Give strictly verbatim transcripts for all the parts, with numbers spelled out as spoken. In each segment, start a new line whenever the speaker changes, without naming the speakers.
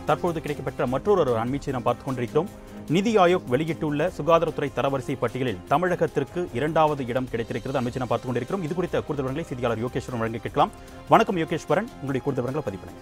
தற்போது கிடைக்கப்பெற்ற மற்றொரு அண்மையை நாம் பார்த்துக் கொண்டிருக்கிறோம். நிதி ஆயோக் வெளியிட்டுள்ள சுகாதாரத்துறை தரவரிசை பட்டியலில் தமிழகத்திற்கு இரண்டாவது இடம் கிடைத்திருக்கிறது. அண்மையை நாம் பார்த்துக் கொண்டிருக்கிறோம். இது குறித்த கூடுதல் விவரங்களை செய்தியாளர் யோகேஸ்வரன் வழங்க கேட்கலாம். வணக்கம் யோகேஸ்வரன், உங்களுடைய கூடுதல் விவரங்களை பதிவு.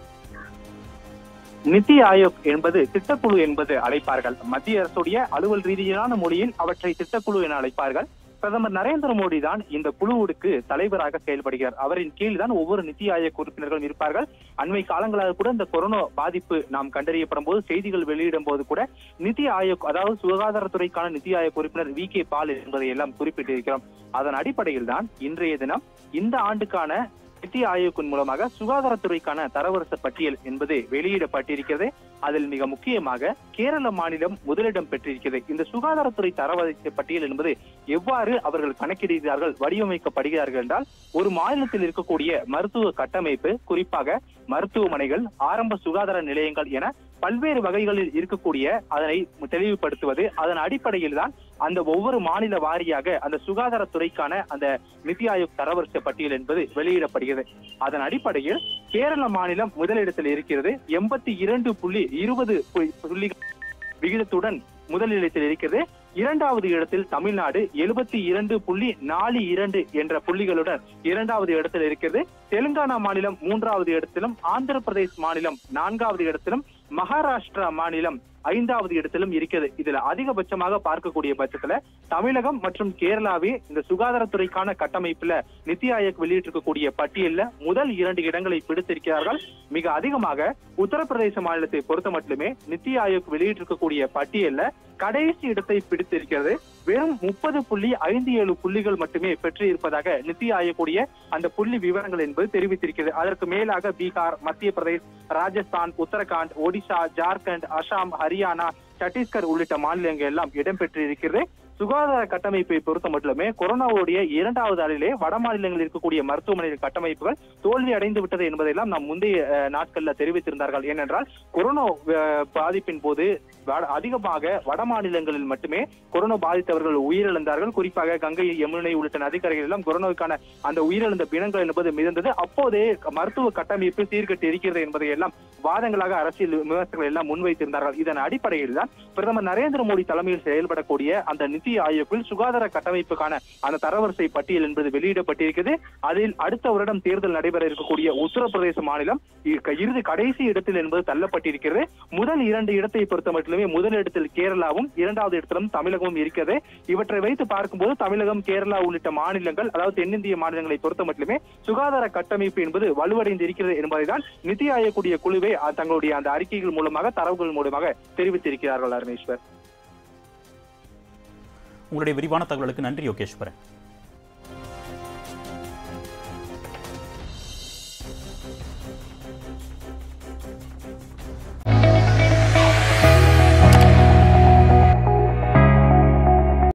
நிதி ஆயோக் என்பது திட்டக்குழு என்பது அழைப்பார்கள். மத்திய அரசுடைய அலுவல் ரீதியிலான மொழியில் அவற்றை திட்டக்குழு என அழைப்பார்கள். பிரதமர் நரேந்திர மோடி தான் இந்த குழுவுக்கு தலைவராக செயல்படுகிறார். அவரின் கீழ் தான் ஒவ்வொரு நிதி ஆயோக் உறுப்பினர்களும் இருப்பார்கள். அண்மை காலங்களாக கூட இந்த கொரோனா பாதிப்பு நாம் கண்டறியப்படும் போது செய்திகள் வெளியிடும் போது கூட நிதி ஆயோக், அதாவது சுகாதாரத்துறைக்கான நிதி ஆயோக் உறுப்பினர் வி கே பால் என்பதை எல்லாம் குறிப்பிட்டிருக்கிறோம். அதன் அடிப்படையில் தான் இன்றைய தினம் இந்த ஆண்டுக்கான நிதி ஆயோக்கின் மூலமாக சுகாதாரத்துறைக்கான தரவரிசை பட்டியல் என்பது வெளியிடப்பட்டிருக்கிறது. அதில் மிக முக்கியமாக கேரள மாநிலம் முதலிடம் பெற்றிருக்கிறது. இந்த சுகாதாரத்துறை தரவரிசை பட்டியல் என்பது எவ்வாறு அவர்கள் கணக்கிடுகிறார்கள், வடிவமைக்கப்படுகிறார்கள் என்றால், ஒரு மாநிலத்தில் இருக்கக்கூடிய மருத்துவ கட்டமைப்பு, குறிப்பாக மருத்துவமனைகள், ஆரம்ப சுகாதார நிலையங்கள் என பல்வேறு வகைகளில் இருக்கக்கூடிய அதனை தெளிவுபடுத்துவது. அதன் அடிப்படையில் தான் அந்த ஒவ்வொரு மாநில வாரியாக அந்த சுகாதாரத்துறைக்கான அந்த நிதி ஆயோக் தரவரிசை பட்டியல் என்பது வெளியிடப்படுகிறது. அதன் அடிப்படையில் கேரள மாநிலம் முதலிடத்தில் இருக்கிறது. எண்பத்தி இரண்டு புள்ளி இருபது புள்ளி விகிதத்துடன் முதலிடத்தில் இருக்கிறது. இரண்டாவது இடத்தில் தமிழ்நாடு எழுபத்தி இரண்டு புள்ளி நாலு இரண்டு என்ற புள்ளிகளுடன் இரண்டாவது இடத்தில் இருக்கிறது. தெலுங்கானா மாநிலம் மூன்றாவது இடத்திலும், ஆந்திர பிரதேஷ் மாநிலம் நான்காவது இடத்திலும், மகாராஷ்டிரா மாநிலம் ஐந்தாவது இடத்திலும் இருக்கிறது. இதுல அதிகபட்சமாக பார்க்கக்கூடிய பட்சத்துல தமிழகம் மற்றும் கேரளாவே இந்த சுகாதாரத்துறைக்கான கட்டமைப்புல நிதி ஆயோக் வெளியிட்டிருக்கக்கூடிய பட்டியல்ல முதல் இரண்டு இடங்களை பிடித்திருக்கிறார்கள். மிக அதிகமாக உத்தரப்பிரதேச மாநிலத்தை பொறுத்த மட்டுமே நிதி ஆயோக் வெளியிட்டிருக்கக்கூடிய பட்டியல்ல கடைசி இடத்தை பிடித்திருக்கிறது. வெறும் முப்பது புள்ளி ஐந்து ஏழு புள்ளிகள் மட்டுமே பெற்று இருப்பதாக நிதி ஆயோக்குடைய அந்த புள்ளி விவரங்கள் என்பது தெரிவித்திருக்கிறது. அதற்கு மேலாக பீகார், மத்திய பிரதேஷ், ராஜஸ்தான், உத்தரகாண்ட், ஒடிசா, ஜார்க்கண்ட், அசாம், ஹரியானா, சத்தீஸ்கர் உள்ளிட்ட மாநிலங்கள் எல்லாம் இடம்பெற்றிருக்கிறது. சுகாதார கட்டமைப்பை பொறுத்த மட்டுமே கொரோனாவுடைய இரண்டாவது அலையிலே வட மாநிலங்களில் இருக்கக்கூடிய மருத்துவமனைகள் கட்டமைப்புகள் தோல்வி அடைந்து விட்டது என்பதையெல்லாம் நாம் முந்தைய நாட்கள்ல தெரிவித்திருந்தார்கள். ஏனென்றால் கொரோனா பாதிப்பின் போது அதிகமாக வட மாநிலங்களில் மட்டுமே கொரோனா பாதித்தவர்கள் உயிரிழந்தார்கள். குறிப்பாக கங்கை, யமுனை உள்ளிட்ட நதிக்கரைகள் எல்லாம் கொரோனாவுக்கான அந்த உயிரிழந்த பிணங்கள் என்பது மிதந்தது. அப்போதே மருத்துவ கட்டமைப்பு சீர்கட்டு இருக்கிறது என்பதை எல்லாம் வாதங்களாக அரசியல் விமர்சகர்கள் எல்லாம் முன்வைத்திருந்தார்கள். இதன் அடிப்படையில் தான் பிரதமர் நரேந்திர மோடி தலைமையில் செயல்படக்கூடிய அந்த நிதி ஆயோக்கில் சுகாதார கட்டமைப்புக்கான அந்த தரவரிசை பட்டியல் என்பது வெளியிடப்பட்டிருக்கிறது. அதில் அடுத்த வருடம் தேர்தல் நடைபெற இருக்கக்கூடிய உத்தரப்பிரதேச மாநிலம் இறுதி கடைசி இடத்தில் என்பது தள்ளப்பட்டிருக்கிறது. முதல் இரண்டு இடத்தை பொறுத்த மட்டுமே முதல் இடத்தில் கேரளாவும், இரண்டாவது இடத்திலும் தமிழகமும் இருக்கிறது. இவற்றை வைத்து பார்க்கும்போது தமிழகம், கேரளா உள்ளிட்ட மாநிலங்கள், அதாவது தென்னிந்திய மாநிலங்களை பொறுத்த மட்டுமே சுகாதார கட்டமைப்பு என்பது வலுவடைந்து இருக்கிறது என்பதை தான் நிதி ஆயோக்குடைய குழுவை தங்களுடைய அந்த அறிக்கைகள் மூலமாக, தரவுகள் மூலமாக தெரிவித்திருக்கிறார்கள். அருணேஸ்வர்,
உங்களுடைய விரிவான தகவலுக்கு நன்றி யோகேஸ்வரன்.